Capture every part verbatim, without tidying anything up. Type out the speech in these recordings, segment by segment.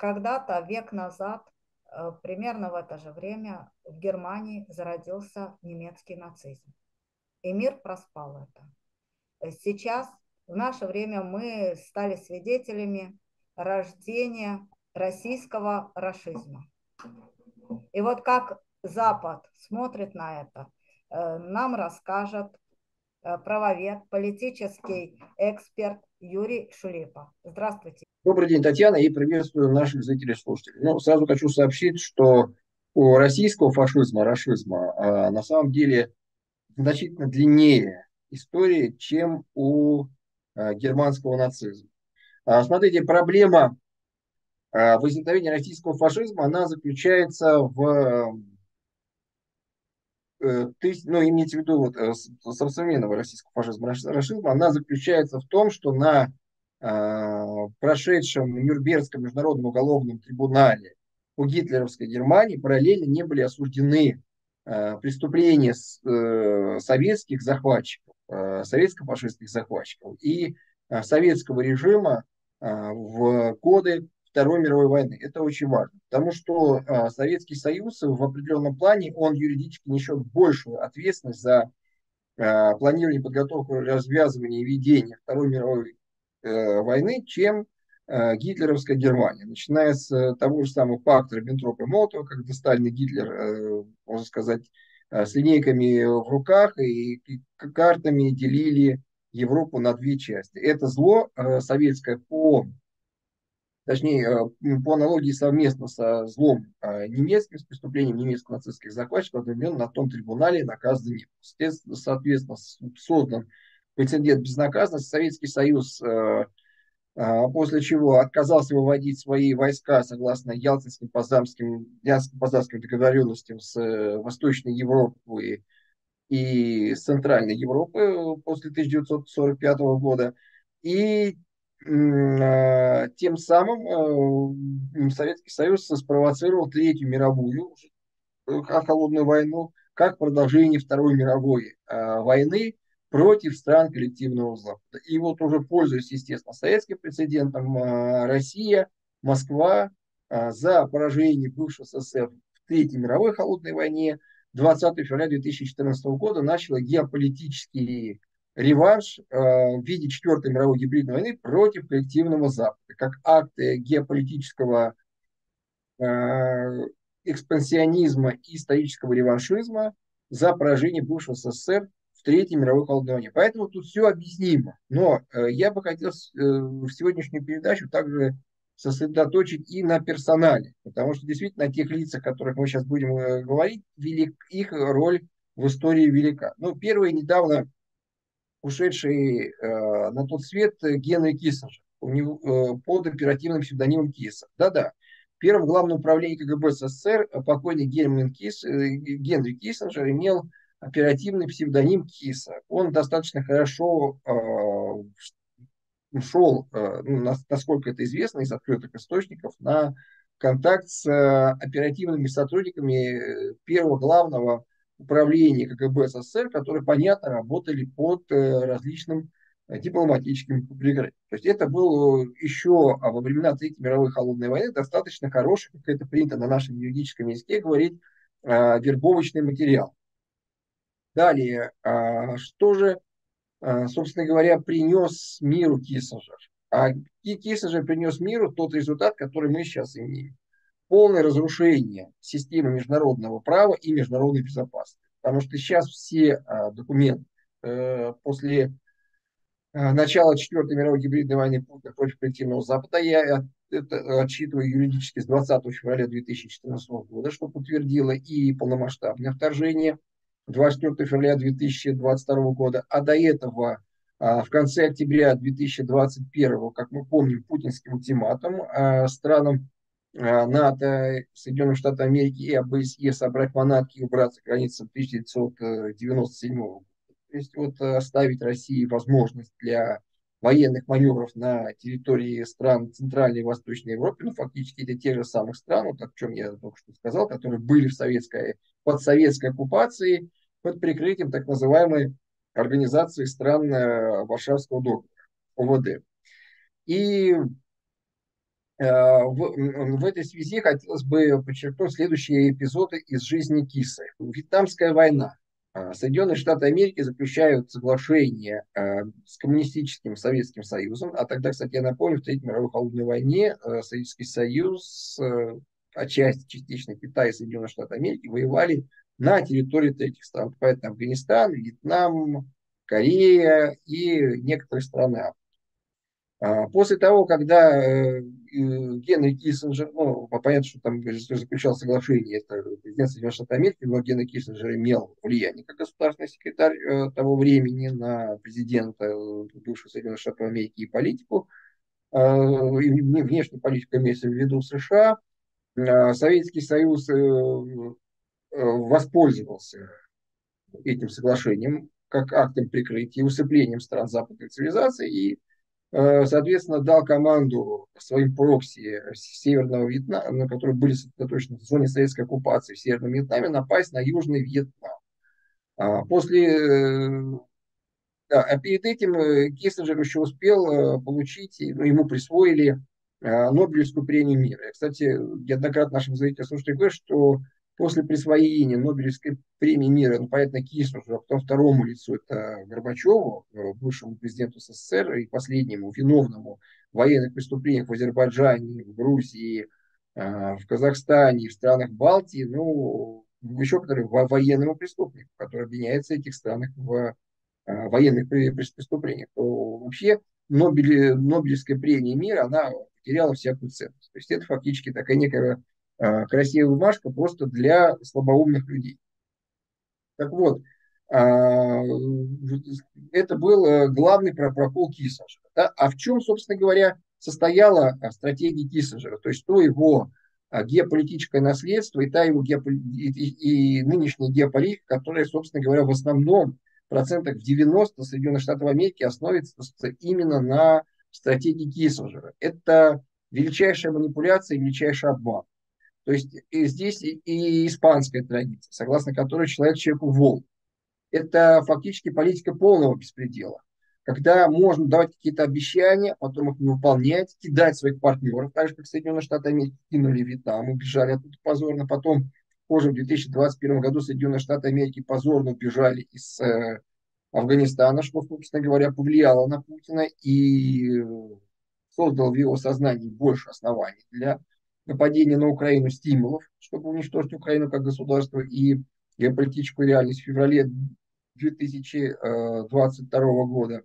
когда-то, век назад, э, примерно в это же время в Германии зародился немецкий нацизм. И мир проспал это. Э, Сейчас, в наше время, мы стали свидетелями рождения российского рашизма. И вот как Запад смотрит на это, э, нам расскажет э, правовед, политический эксперт Юрий Шурипа. Здравствуйте. Добрый день, Татьяна, и приветствую наших зрителей и слушателей. Ну, сразу хочу сообщить, что у российского фашизма, рашизма, а, на самом деле значительно длиннее история, чем у а, германского нацизма. А, смотрите, проблема а, возникновения российского фашизма, она заключается в, э, тыс- ну, имейте в виду вот, э, с- современного российского фашизма, раш- рашизма, она заключается в том, что на а, прошедшем Нюрнбергском международном уголовном трибунале у гитлеровской Германии параллельно не были осуждены а, преступления с- э, советских захватчиков, а, советско-фашистских захватчиков и а, советского режима а, в годы Второй мировой войны. Это очень важно, потому что а, Советский Союз в определенном плане, он юридически несет большую ответственность за а, планирование, подготовку, развязывание и ведение Второй мировой э, войны, чем э, гитлеровская Германия. Начиная с э, того же самого пакта Риббентропа-Молотова, когда Сталин и Гитлер, э, можно сказать, э, с линейками в руках и, и картами делили Европу на две части. Это зло э, советское по точнее, э, по аналогии совместно со злом э, немецким, с преступлением немецко-нацистских захватчиков, одновременно на том трибунале наказан не был. Соответственно, создан прецедент безнаказанности. Советский Союз, э, э, после чего отказался выводить свои войска согласно Ялтинским, Позамским, Ялтинско-Позамским договоренностям с э, Восточной Европой и с Центральной Европы после тысяча девятьсот сорок пятого года. И э, тем самым э, Советский Союз спровоцировал Третью мировую э, холодную войну как продолжение Второй мировой э, войны против стран коллективного Запада. И вот уже пользуясь, естественно, советским прецедентом, э, Россия, Москва э, за поражение бывшего СССР в Третьей мировой холодной войне двадцатого февраля две тысячи четырнадцатого года начала геополитический реванш э, в виде Четвертой мировой гибридной войны против коллективного Запада, как акт геополитического э, экспансионизма и исторического реваншизма за поражение бывшего СССР в Третьей мировой холодной войне. Поэтому тут все объяснимо. Но э, я бы хотел э, в сегодняшнюю передачу также сосредоточить и на персонале, потому что действительно о тех лицах, о которых мы сейчас будем э, говорить, велик, их роль в истории велика. Ну, первый недавно ушедший э, на тот свет Генри Киссинджер у него, э, под оперативным псевдонимом Кисса. Да-да. В первом главном управлении КГБ СССР покойный Герман Кис, э, Генри Киссинджер имел оперативный псевдоним Кисса. Он достаточно хорошо э, шел, э, ну, насколько это известно из открытых источников, на контакт с э, оперативными сотрудниками э, первого главного управления КГБ СССР, которые, понятно, работали под э, различным э, дипломатическим прикрытием. То есть это был еще а во времена Третьей мировой холодной войны достаточно хороший, как это принято на нашем юридическом языке говорить, э, вербовочный материал. Далее, а, что же, а, собственно говоря, принес миру Киссинджер? А Киссинджер принес миру тот результат, который мы сейчас имеем. Полное разрушение системы международного права и международной безопасности. Потому что сейчас все а, документы э, после а, начала Четвертой мировой гибридной войны Путина против коллективного Запада, я это отсчитываю юридически с двадцатого февраля две тысячи четырнадцатого года, что подтвердило и полномасштабное вторжение двадцать четвёртого февраля две тысячи двадцать второго года, а до этого а, в конце октября две тысячи двадцать первого, как мы помним, путинский ультиматум а, странам а, НАТО, Соединенных Штатов Америки и ОБСЕ собрать манатки и убраться к границам тысяча девятьсот девяносто седьмого года. То есть вот оставить России возможность для военных маневров на территории стран Центральной и Восточной Европы, ну, фактически это те же самые страны, вот о чем я только что сказал, которые были в советской, под советской оккупацией, под прикрытием так называемой организации стран э, Варшавского договора, ОВД. И В, в этой связи хотелось бы подчеркнуть следующие эпизоды из жизни Киса. Вьетнамская война. Соединенные Штаты Америки заключают соглашение с коммунистическим Советским Союзом, а тогда, кстати, я напомню, в Третьей мировой холодной войне Советский Союз, отчасти частично Китай и Соединенные Штаты Америки воевали на территории третьих стран. Поэтому Афганистан, Вьетнам, Корея и некоторые страны Африки. После того, когда э, Генри Киссинджер, ну, понятно, что там заключал соглашение, это президент Соединенных Штатов Америки, но Генри Киссинджер имел влияние как государственный секретарь э, того времени на президента э, бывших Соединенных Штатов Америки и политику, э, и внешнюю политику имеется в виду США, э, Советский Союз э, э, воспользовался этим соглашением как актом прикрытия, усыплением стран западной цивилизации и соответственно, дал команду своим прокси Северного Вьетнама, на которые были сосредоточены в зоне советской оккупации в Северном Вьетнаме, напасть на Южный Вьетнам. После, да, а перед этим Киссинджер еще успел получить, ну, ему присвоили Нобелевскую премию мира. Кстати, неоднократно нашим зрителям слушателям говорю, что после присвоения Нобелевской премии мира, ну, понятно, Киссинджеру, а потом второму лицу, это Горбачеву, бывшему президенту СССР и последнему виновному в военных преступлениях в Азербайджане, в Грузии, в Казахстане, в странах Балтии, ну, еще который военному преступнику, который обвиняется в этих странах в военных преступлениях, то вообще Нобель, Нобелевская премия мира, она потеряла всякую ценность. То есть это фактически такая некая э, красивая бумажка просто для слабоумных людей. Так вот, э, это был главный прокол Киссинджера. Да? А в чем, собственно говоря, состояла стратегия Киссинджера? То есть то его геополитическое наследство и та его геополи... и, и, и нынешняя геополитика, которая, собственно говоря, в основном процентах в девяноста Соединенных Штатов Америки основывается именно на стратегии Киссинджера. Это величайшая манипуляция, величайший обман. То есть и здесь и, и испанская традиция, согласно которой человек человеку волк. Это фактически политика полного беспредела. Когда можно давать какие-то обещания, потом их не выполнять, кидать своих партнеров, так же, как Соединенные Штаты Америки кинули Вьетнам, убежали оттуда позорно. Потом, позже, в две тысячи двадцать первом году, Соединенные Штаты Америки позорно убежали из э, Афганистана, что, собственно говоря, повлияло на Путина и создало в его сознании больше оснований для нападения на Украину, стимулов, чтобы уничтожить Украину как государство и геополитическую реальность в феврале две тысячи двадцать второго года.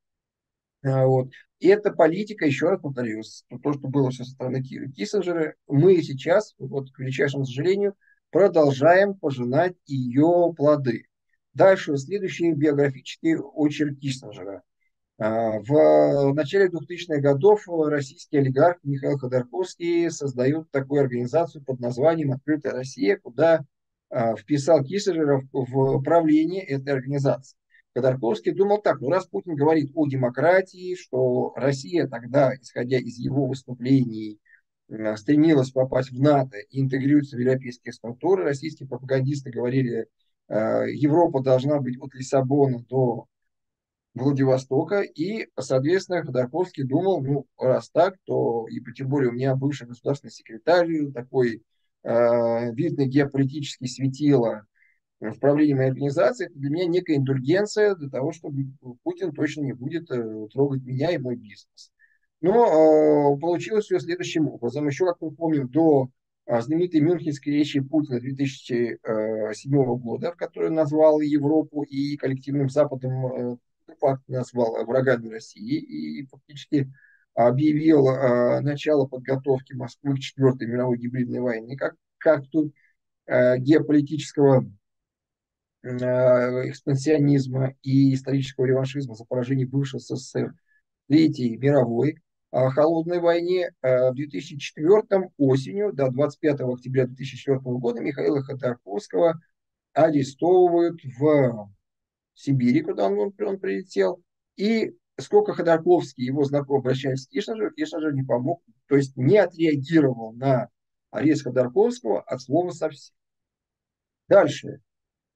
Вот. И эта политика, еще раз повторюсь, то, что было все со стороны Киссинджера, мы сейчас, вот, к величайшему сожалению, продолжаем пожинать ее плоды. Дальше следующий биографический очерк Киссинджера. В начале двухтысячных годов российский олигарх Михаил Ходорковский создает такую организацию под названием «Открытая Россия», куда вписал Киссинджера в правление этой организации. Ходорковский думал так: ну раз Путин говорит о демократии, что Россия тогда, исходя из его выступлений, стремилась попасть в НАТО и интегрируется в европейские структуры, российские пропагандисты говорили, Европа должна быть от Лиссабона до Владивостока, и, соответственно, Ходорковский думал, ну, раз так, то, и тем более у меня бывший государственный секретарь, такой э, видный геополитический светило в правлении моей организации, это для меня некая индульгенция для того, чтобы Путин точно не будет э, трогать меня и мой бизнес. Но э, получилось все следующим образом. Еще, как мы помним, до э, знаменитой мюнхенской речи Путина две тысячи седьмого года, в которой он назвал Европу и коллективным Западом э, факт назвал врагами России и фактически объявил э, начало подготовки Москвы к четвертой мировой гибридной войне как, как тут э, геополитического э, экспансионизма и исторического реваншизма за поражение бывшего СССР в Третьей мировой э, холодной войне. Э, в две тысячи четвёртом осенью, до двадцать пятого октября две тысячи четвёртого года, Михаила Ходорковского арестовывают в Сибири, куда он, он прилетел. И сколько Ходорковский, его знакомый, обращались к Киссинджеру, Киссинджер не помог, то есть не отреагировал на арест Ходорковского от слова совсем. Дальше.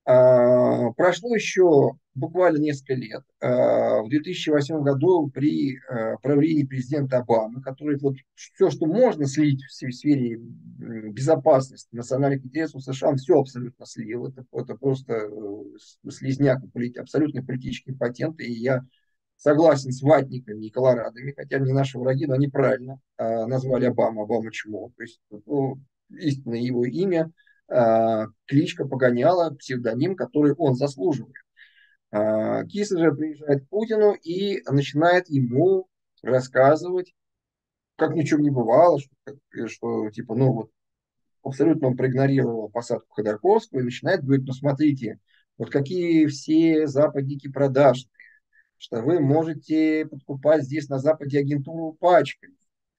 А, прошло еще буквально несколько лет. А, в две тысячи восьмом году при а, правлении президента Обамы, который вот все, что можно слить в сф- в сфере м, безопасности, национальных интересов США, он все абсолютно слил. Это, это просто э, с- слизняк, полит- абсолютно политический патент. И я согласен с ватниками и колорадами, хотя они наши враги, но они правильно а, назвали Обаму, Обама чмо. То есть ну, истинное его имя, а, кличка Погоняла, псевдоним, который он заслуживает. А, Киссинджер приезжает к Путину и начинает ему рассказывать, как ни в чем не бывало, что, как- что типа, ну вот абсолютно он проигнорировал посадку Ходорковского и начинает говорить, ну смотрите, вот какие все западники продажные, что вы можете подкупать здесь на Западе агентуру пачками.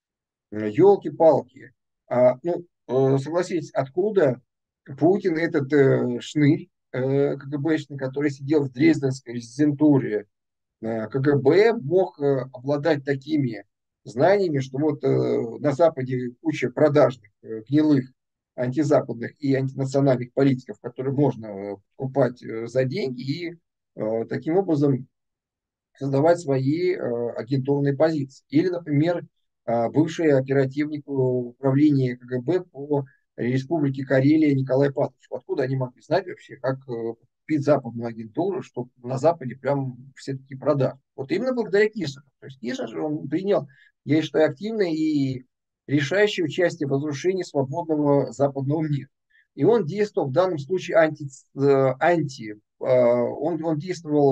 Елки-палки. А, ну, э, согласитесь, откуда Путин, этот э, шнырь э, КГБшный, который сидел в Дрезденской резидентуре э, КГБ, мог э, обладать такими знаниями, что вот э, на Западе куча продажных, э, гнилых антизападных и антинациональных политиков, которые можно э, покупать э, за деньги и э, таким образом создавать свои э, агентурные позиции. Или, например, э, бывший оперативник управления КГБ по Республике Карелия Николай Патрушев. Откуда они могли знать вообще, как э, купить западную агентуру, что на Западе прям все таки продажи. Вот именно благодаря Кишинджеру. То есть Кишинджер, он принял, я считаю, активное и решающее участие в разрушении свободного западного мира. И он действовал в данном случае анти, э, анти э, он, он действовал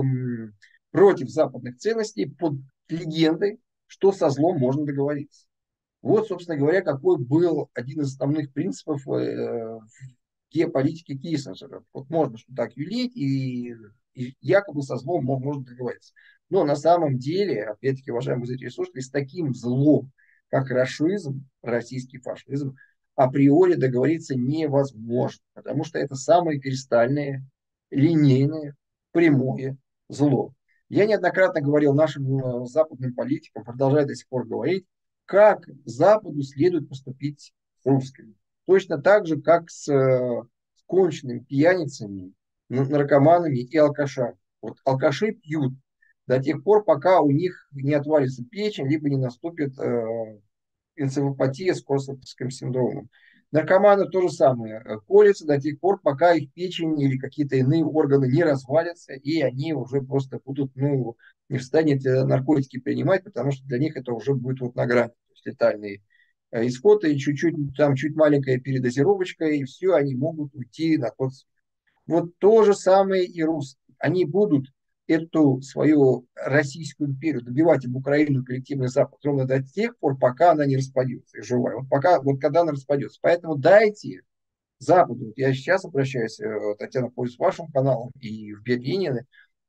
против западных ценностей под легендой, что со злом можно договориться. Вот, собственно говоря, какой был один из основных принципов э, в геополитике Киссинджера. Вот можно что так юлить, и, и якобы со злом можно договориться. Но на самом деле, опять-таки, уважаемые зрители и слушатели, с таким злом, как рашизм, российский фашизм, априори договориться невозможно, потому что это самое кристальное, линейное, прямое зло. Я неоднократно говорил нашим э, западным политикам, продолжаю до сих пор говорить, как Западу следует поступить с русскими. Точно так же, как с, э, с конченными пьяницами, наркоманами и алкашами. Вот алкаши пьют до тех пор, пока у них не отвалится печень, либо не наступит э, энцефалопатия с Корсаковским синдромом. Наркоманы то же самое. э, Колются до тех пор, пока их печень или какие-то иные органы не развалятся, и они уже просто будут ну, не в состоянии эти наркотики принимать, потому что для них это уже будет вот на грани, то есть летальный э, исход, и чуть-чуть, там чуть маленькая передозировочка, и все, они могут уйти на тот свет. Вот то же самое и русские. Они будут эту свою Российскую империю добивать об Украину коллективный Запад ровно до тех пор, пока она не распадется и живая. Вот пока, вот когда она распадется. Поэтому дайте Западу, вот я сейчас обращаюсь, э, Татьяна, пользуюсь вашим каналом, и в Берлине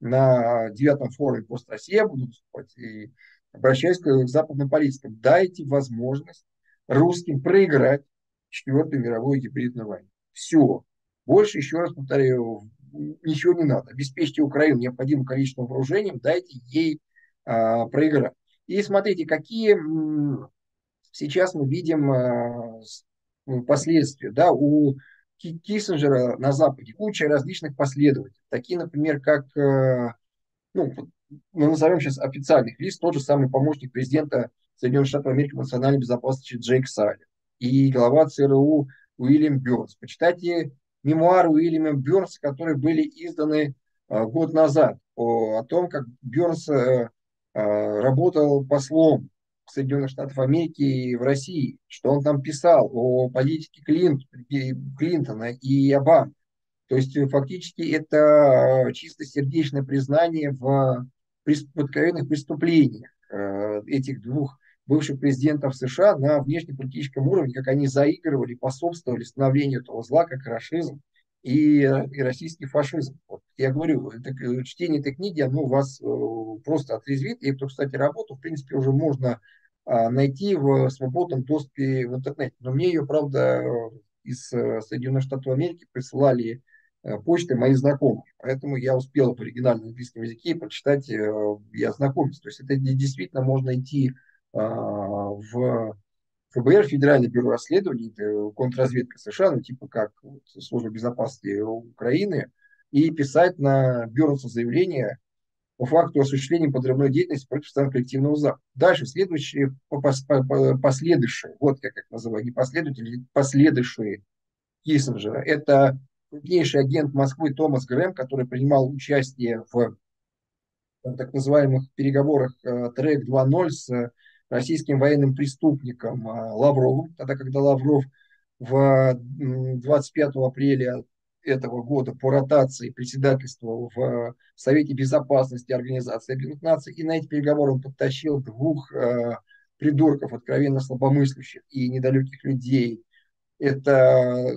на девятом форуме «Пост Россия» буду выступать, и обращаюсь к западным политикам. Дайте возможность русским проиграть Четвертую мировую гибридную войну. Все. Больше, еще раз повторяю, ничего не надо. Обеспечьте Украину необходимым количеством вооружений, дайте ей а, проиграть. И смотрите, какие м, сейчас мы видим а, ну, последствия. Да, у Киссинджера на Западе куча различных последователей. Такие, например, как, э, ну, мы назовем сейчас официальных лиц, тот же самый помощник президента Соединенных Штатов Америки по национальной безопасности Джейк Салли и глава ЦРУ Уильям Бёрнс. Почитайте мемуары Уильяма Бёрнса, которые были изданы э, год назад, о, о том, как Бёрнс э, э, работал послом Соединенных Штатов Америки и в России, что он там писал о политике Клинт, Клинтона и Обамы. То есть э, фактически это э, чистосердечное признание в прес- в откровенных преступлениях э, этих двух бывших президентов США на внешнеполитическом уровне, как они заигрывали, способствовали становлению этого зла, как расизм и, э, и российский фашизм. Вот. Я говорю, это, э, чтение этой книги, оно вас э, просто отрезвит. И эту, кстати, работу, в принципе, уже можно а, найти в свободном доступе в интернете. Но мне ее, правда, э, из э, Соединенных Штатов Америки присылали э, почтой мои знакомые. Поэтому я успел в оригинальном английском языке прочитать э, и ознакомиться. То есть это действительно можно идти а, в ФБР, Федеральное бюро расследований, это контрразведка США, ну типа как вот, служба безопасности Украины, и писать на бюрнса заявление по факту осуществления подрывной деятельности против стран коллективного Запада. Дальше, следующие, последующие, вот я как называю, не последователи, последующие Киссинджера, это крупнейший агент Москвы Томас Грэм, который принимал участие в так называемых переговорах э, трек два ноль с э, российским военным преступником э, Лавровым, тогда, когда Лавров в двадцать пятого апреля этого года по ротации председательствовал в Совете Безопасности Организации Объединенных Наций, и на эти переговоры он подтащил двух э, придурков, откровенно слабомыслящих и недалеких людей. Это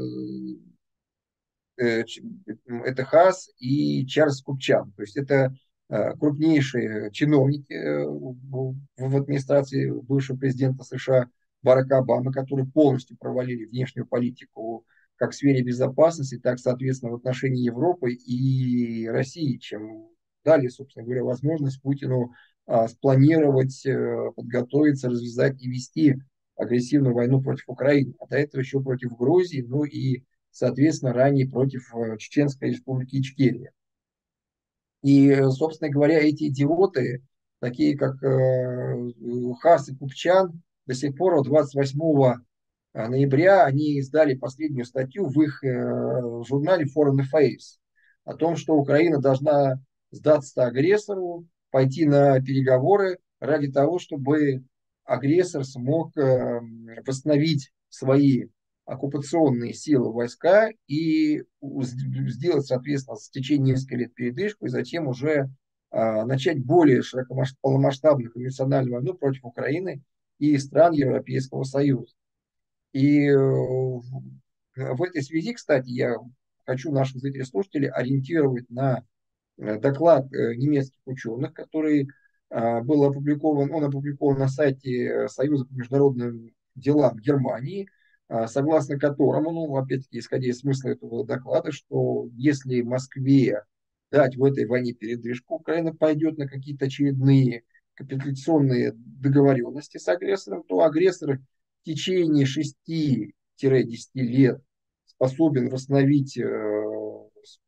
э, это Хаас и Чарльз Купчан. То есть это э, крупнейшие чиновники э, в, в администрации бывшего президента США Барака Обамы, которые полностью провалили внешнюю политику как в сфере безопасности, так, соответственно, в отношении Европы и России, чем дали, собственно говоря, возможность Путину а, спланировать, э, подготовиться, развязать и вести агрессивную войну против Украины, а до этого еще против Грузии, ну и соответственно, ранее против э, Чеченской республики Ичкерия. И, э, собственно говоря, эти идиоты, такие как э, Хас и Купчан, до сих пор двадцать восьмого ноября они издали последнюю статью в их э, журнале Foreign Affairs о том, что Украина должна сдаться агрессору, пойти на переговоры ради того, чтобы агрессор смог э, восстановить свои оккупационные силы войска и сделать, соответственно, в течение нескольких лет передышку, и затем уже а, начать более широкомасштабную конвенциональную войну против Украины и стран Европейского Союза. И э, в этой связи, кстати, я хочу наших зрителей и слушателей ориентировать на э, доклад э, немецких ученых, который а, был опубликован, он опубликован на сайте Союза по международным делам Германии, а, согласно которому, ну, опять-таки, исходя из смысла этого доклада, что если Москве дать в этой войне передышку, Украина пойдет на какие-то очередные капитуляционные договоренности с агрессором, то агрессор в течение шести-десяти лет способен восстановить э,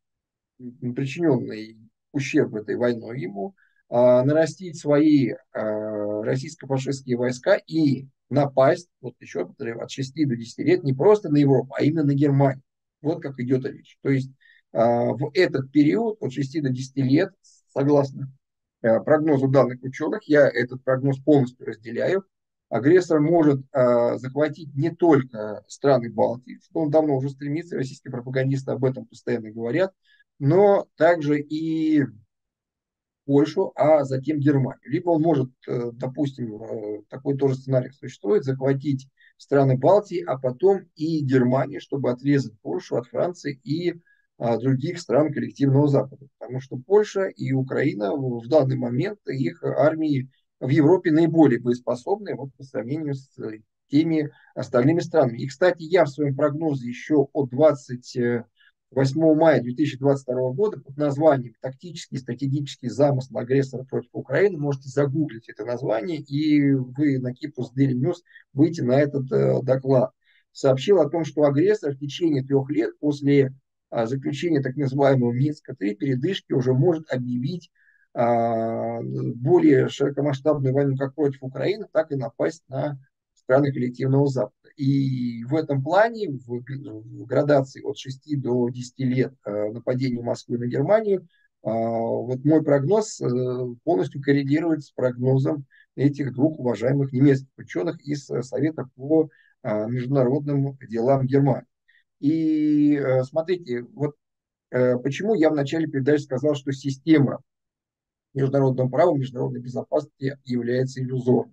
причиненный ущерб этой войной ему, а, нарастить свои а, российско-фашистские войска и напасть, вот еще от шести до десяти лет, не просто на Европу, а именно на Германию. Вот как идет речь. То есть а, в этот период от шести до десяти лет, согласно а, прогнозу данных ученых, я этот прогноз полностью разделяю, агрессор может а, захватить не только страны Балтии, что он давно уже стремится, российские пропагандисты об этом постоянно говорят, но также и Польшу, а затем Германию. Либо он может, э, допустим, э, такой тоже сценарий существует, захватить страны Балтии, а потом и Германию, чтобы отрезать Польшу от Франции и а, других стран коллективного Запада. Потому что Польша и Украина в данный момент, их армии в Европе наиболее боеспособны вот, по сравнению с теми остальными странами. И, кстати, я в своем прогнозе еще от двадцать восьмого мая две тысячи двадцать второго года под названием «Тактический и стратегический замысел агрессора против Украины». Можете загуглить это название, и вы на Кипрус Daily News выйдете на этот э, доклад. Сообщил о том, что агрессор в течение трех лет после а, заключения так называемого Минска три передышки уже может объявить а, более широкомасштабную войну как против Украины, так и напасть на страны коллективного Запада. И в этом плане, в, в градации от шести до десяти лет э, нападения Москвы на Германию, э, вот мой прогноз э, полностью коррелирует с прогнозом этих двух уважаемых немецких ученых из Совета по э, международным делам Германии. И э, смотрите, вот э, почему я в начале передачи сказал, что система международного права, международной безопасности является иллюзорной.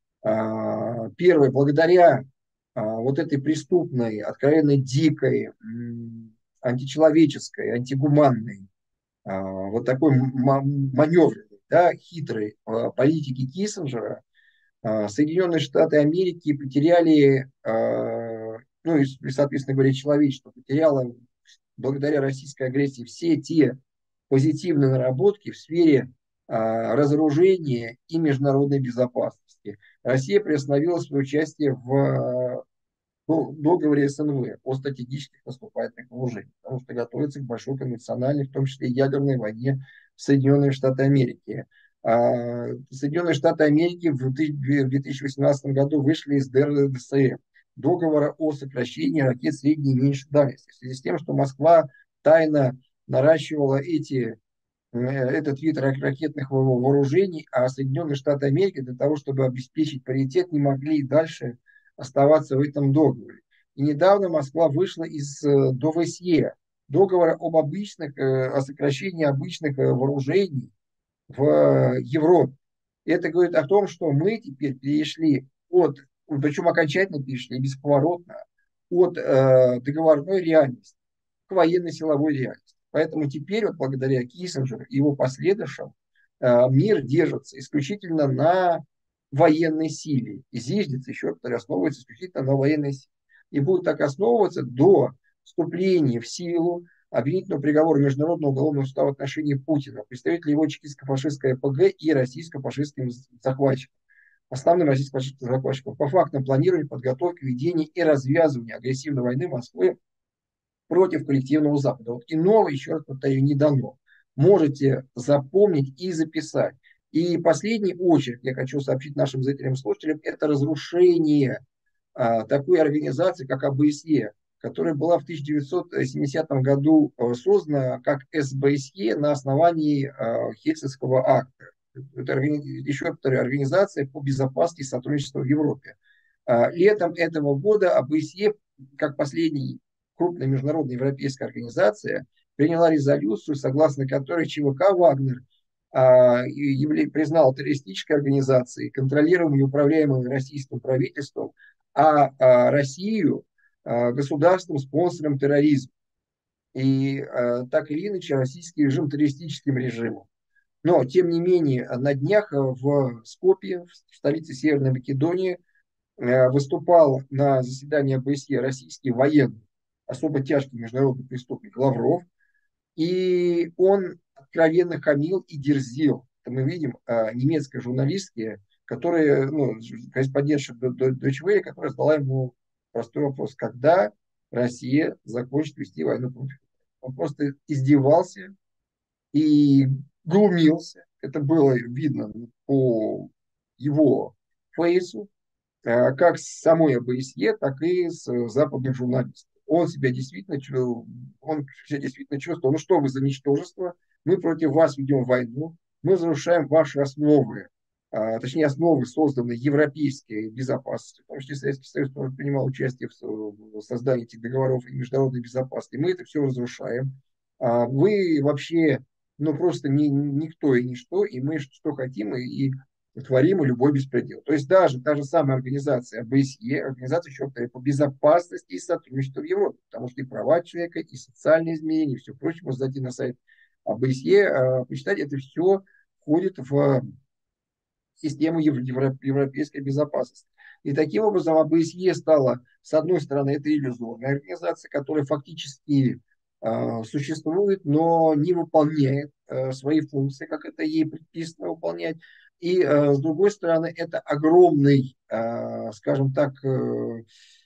Первое, благодаря вот этой преступной, откровенно дикой, античеловеческой, антигуманной, вот такой маневренной, да, хитрой политики Киссинджера, Соединенные Штаты Америки потеряли, ну и, соответственно говоря, человечество потеряло благодаря российской агрессии все те позитивные наработки в сфере разоружения и международной безопасности. Россия приостановила свое участие в до- договоре эс эн вэ о стратегических наступательных вооружениях, потому что готовится к большой конвенциональной, в том числе и ядерной войне с Соединенными Штатами Америки. А Соединенные Штаты Америки в две тысячи восемнадцатом году вышли из дэ эр дэ эс эф, договора о сокращении ракет средней и меньшей дальности, в связи с тем, что Москва тайно наращивала эти э, этот вид ракетных вооружений, а Соединенные Штаты Америки для того, чтобы обеспечить паритет, не могли дальше оставаться в этом договоре. И недавно Москва вышла из э, дэ вэ эс е, договора об обычных, э, о сокращении обычных э, вооружений в э, Европе. И это говорит о том, что мы теперь перешли от, причем окончательно перешли, бесповоротно, от э, договорной реальности к военно-силовой реальности. Поэтому теперь, вот благодаря Киссинджеру и его последующим, э, мир держится исключительно на военной силе. И зиждется, еще раз повторю, основывается исключительно на военной силе. И будет так основываться до вступления в силу обвинительного приговора Международного уголовного суда в отношении Путина, представителей его чекистско-фашистской эпэ гэ и российско-фашистским захватчикам, основным российско-фашистским захватчикам, по фактам планирования, подготовки, ведения и развязывания агрессивной войны Москвы против коллективного Запада. Вот иного, еще раз повторю, не дано. Можете запомнить и записать. И последний очерк, я хочу сообщить нашим зрителям и слушателям, это разрушение а, такой организации, как а бэ эс е, которая была в тысяча девятьсот семидесятом году а, создана как эс бэ эс е на основании а, Хельсинского акта. Это, еще раз повторю, организация по безопасности и сотрудничеству в Европе. А, летом этого года а бэ эс е, как последний крупная международная европейская организация, приняла резолюцию, согласно которой че вэ ка «Вагнер» а, явля- признал террористической организацией, контролируемой и управляемой российским правительством, а, а Россию а, государством, спонсором терроризма. И а, так или иначе российский режим террористическим режимом. Но, тем не менее, на днях в Скопье, в столице Северной Македонии, э, выступал на заседании а бэ эс е российский военный, особо тяжкий международный преступник Лавров, и он откровенно хамил и дерзил. Это мы видим э, немецкой журналистки, которая, ну, корреспондентша Deutsche Welle, которая задала ему простой вопрос: когда Россия закончит вести войну против Украины? Он просто издевался и глумился. Это было видно по его фейсу, э, как с самой а бэ эс е, так и с э, западных журналистов. Он себя действительно, чу- он себя действительно чувствовал: ну что вы за ничтожество, мы против вас ведем войну, мы разрушаем ваши основы, а, точнее основы, созданные европейской безопасностью, потому что Советский Союз тоже принимал участие в, в создании этих договоров и международной безопасности. Мы это все разрушаем. А вы вообще, ну просто ни, никто и ничто, и мы что хотим, и, и творим любой беспредел. То есть даже та же самая организация а бэ эс е, организация еще по безопасности и сотрудничеству в Европе, потому что и права человека, и социальные изменения, и все прочее, можно зайти на сайт а бэ эс е, а, почитать, это все входит в систему европейской безопасности. И таким образом а бэ эс е стала, с одной стороны, это иллюзорная организация, которая фактически э, существует, но не выполняет э, свои функции, как это ей предписано выполнять. И э, с другой стороны, это огромный, э, скажем так, э,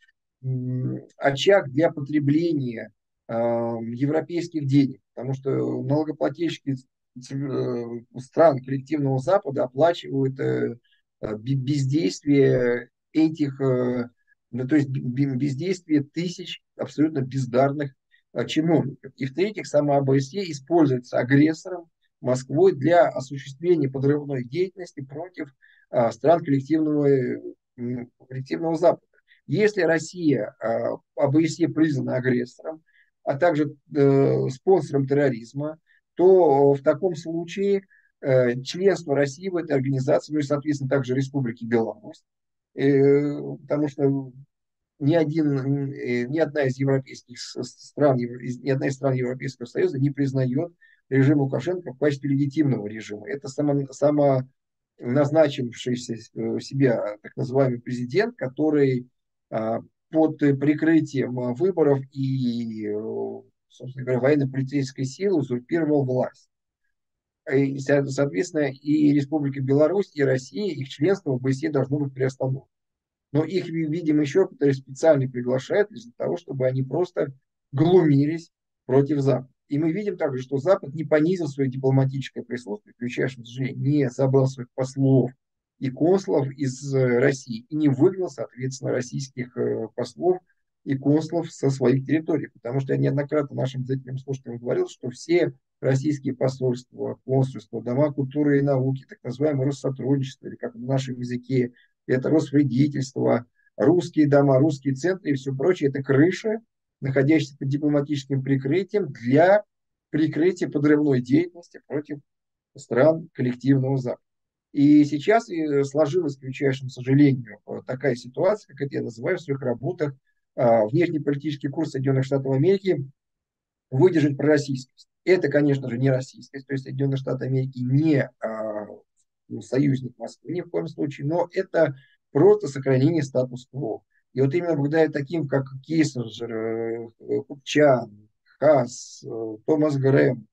очаг для потребления э, европейских денег, потому что налогоплательщики э, стран коллективного Запада оплачивают э, бездействие этих, э, ну, то есть бездействие тысяч абсолютно бездарных э, чиновников. И в-третьих, сама а бэ эс е используется агрессором Москвой для осуществления подрывной деятельности против э, стран коллективного, коллективного Запада. Если Россия, а бэ эс е признана агрессором, а также э, спонсором терроризма, то в таком случае э, членство России в этой организации, ну и, соответственно, также Республики Беларусь, э, потому что ни, один, э, ни одна из европейских стран, ни одна из стран Европейского Союза не признает режим Лукашенко в качестве легитимного режима. Это само, само назначившийся себя так называемый президент, который а, под прикрытием выборов и, собственно говоря, военно-полицейской силы узурпировал власть. И, соответственно, и Республика Беларусь, и Россия, их членство в бэ эс е должно быть приостановлено. но их, видимо, еще кто-то специально приглашает для того, чтобы они просто глумились против Запада. И мы видим также, что Запад не понизил свое дипломатическое присутствие, включая, что не собрал своих послов и консулов из России и не выгнал, соответственно, российских послов и консулов со своих территорий. Потому что я неоднократно нашим зрителям, слушателям говорил, что все российские посольства, консульства, дома культуры и науки, так называемое Россотрудничество, или как в нашем языке, это Росвредительство, русские дома, русские центры и все прочее, это крыша, находящаяся под дипломатическим прикрытием для прикрытия подрывной деятельности против стран коллективного Запада. И сейчас сложилась, к величайшему сожалению, такая ситуация, как это я называю в своих работах, внешнеполитический курс Соединенных Штатов Америки выдержать пророссийскость. Это, конечно же, не российскость, то есть Соединенные Штаты Америки не а, союзник Москвы ни в коем случае, но это просто сохранение статус-кво. И вот именно благодаря таким, как Киссинджер, Купчан, Хасс, Томас Грэм,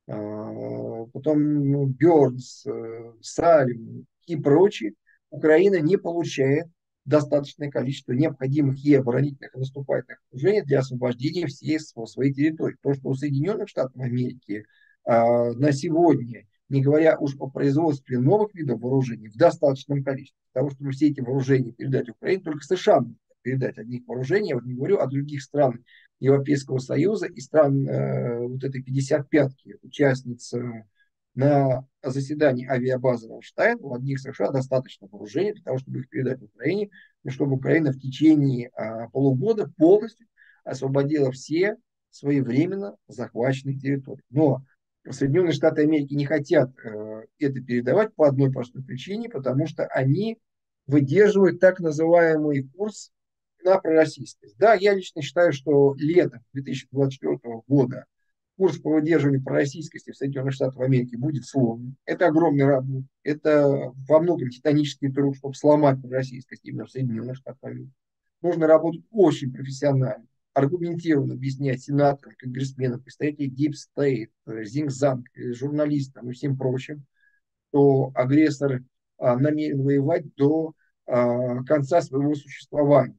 потом ну, Бёрнс, Салим и прочие, Украина не получает достаточное количество необходимых ей оборонительных и наступательных вооружений для освобождения всей своей территории. То, что у Соединенных Штатов Америки а, на сегодня, не говоря уж о производстве новых видов вооружений в достаточном количестве, для того, чтобы все эти вооружения передать Украине, только США могут передать одних вооружений, я вот не говорю о других странах Европейского Союза и стран э, вот этой пятьдесят пятки, участниц э, на заседании авиабазы Рамштайн, у одних США достаточно вооружений для того, чтобы их передать Украине, и чтобы Украина в течение а, полугода полностью освободила все своевременно захваченные территории. Но Соединенные Штаты Америки не хотят э, это передавать по одной простой причине, потому что они выдерживают так называемый курс на пророссийскость. Да, я лично считаю, что летом две тысячи двадцать четвёртого года курс по выдерживанию пророссийскости в Соединенных Штатах Америки будет сложным. Это огромный работа. Это во многом титанический труд, чтобы сломать пророссийскость именно в Соединенных Штатах Америки. Нужно работать очень профессионально, аргументированно объяснять сенаторам, конгрессменам, представителям Deep State, Зингзанг, журналистам и всем прочим, что агрессор а, намерен воевать до а, конца своего существования.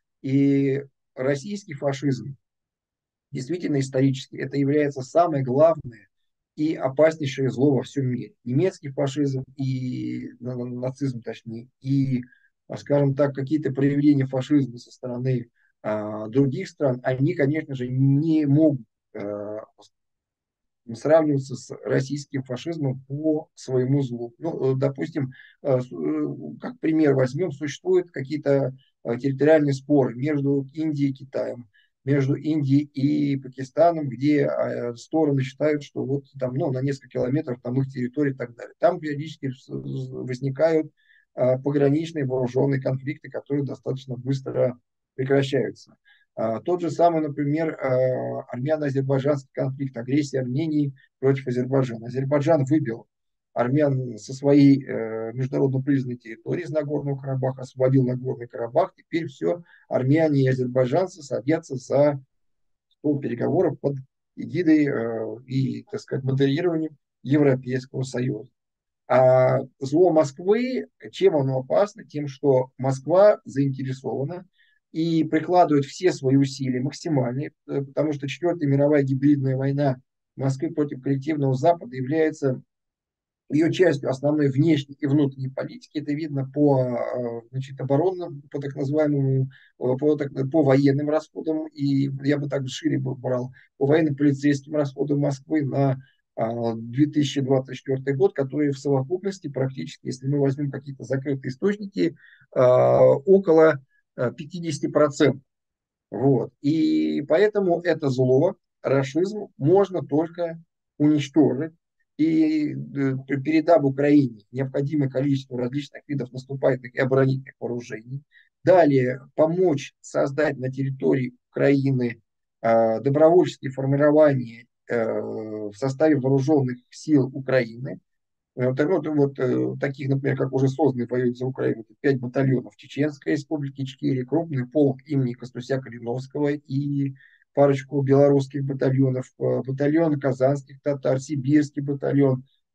И российский фашизм действительно исторически это является самое главное и опаснейшее зло во всем мире. Немецкий фашизм и нацизм, точнее, и, скажем так, какие-то проявления фашизма со стороны а, других стран, они, конечно же, не могут а, сравниваться с российским фашизмом по своему злу. Ну, допустим, как пример возьмем, существуют какие-то территориальные споры между Индией и Китаем, между Индией и Пакистаном, где стороны считают, что вот там, ну, на несколько километров там их территория и так далее. Там периодически возникают пограничные вооруженные конфликты, которые достаточно быстро прекращаются. Тот же самый, например, армяно-азербайджанский конфликт, агрессия Армении против Азербайджана. Азербайджан выбил армян со своей международно признанной территории из Нагорного Карабаха, освободил Нагорный Карабах. Теперь все, армяне и азербайджанцы садятся за стол переговоров под эгидой и, так сказать, модерированием Европейского Союза. А зло Москвы, чем оно опасно? Тем, что Москва заинтересована и прикладывает все свои усилия максимальные, потому что Четвертая мировая гибридная война Москвы против коллективного Запада является ее частью основной внешней и внутренней политики. Это видно по, значит, оборонным, по так называемому, по, так, по военным расходам, и я бы так шире брал, по военно-полицейским расходам Москвы на две тысячи двадцать четвёртый год, которые в совокупности практически, если мы возьмем какие-то закрытые источники, около пятьдесят процентов. Вот. И поэтому это зло, рашизм можно только уничтожить. И передав Украине необходимое количество различных видов наступательных и оборонительных вооружений. Далее помочь создать на территории Украины э, добровольческие формирования э, в составе вооруженных сил Украины. Вот, вот э, таких, например, как уже созданные воюют за Украину, пять батальонов Чеченской республики Ичкерия, крупный полк имени Костуся Калиновского и парочку белорусских батальонов, батальон казанских татар, сибирский батальон,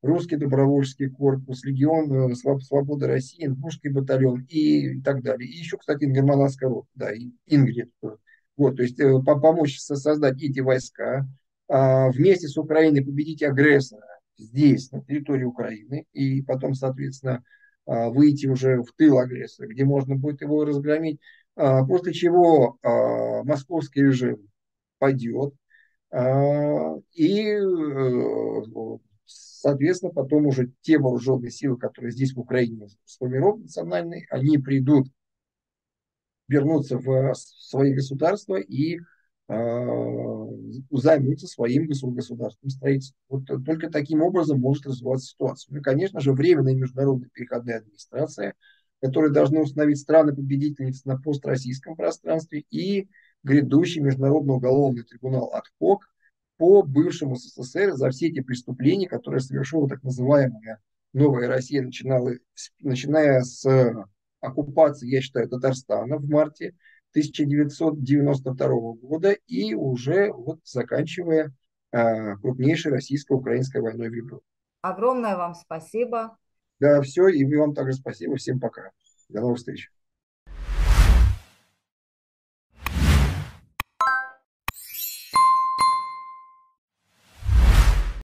Русский добровольческий корпус, Легион э, Своб- Свободы России, Инбургский батальон и так далее. И еще, кстати, Ингерманская рота, да, и Ингрид. Вот, то есть э, по- помочь со- создать эти войска, а, вместе с Украиной победить агрессора здесь, на территории Украины, и потом, соответственно, а, выйти уже в тыл агрессора, где можно будет его разгромить, а, после чего а, московский режим пойдет, а, и, э, соответственно, потом уже те вооруженные силы, которые здесь в Украине сформированы национальные, они придут, вернутся в свои государства и э, займутся своим государственным строительством. Вот только таким образом может развиваться ситуация. Ну и, конечно же, временная международная переходная администрация, которая должна установить страны-победительницы на построссийском пространстве, и грядущий Международный уголовный трибунал ад-хок по бывшему СССР за все эти преступления, которые совершила так называемая новая Россия, начинала, начиная с оккупации, я считаю, Татарстана в марте тысяча девятьсот девяносто второго года и уже вот заканчивая э, крупнейшей российско-украинской войной в Европе. Огромное вам спасибо. Да, все, и вам также спасибо. Всем пока. До новых встреч.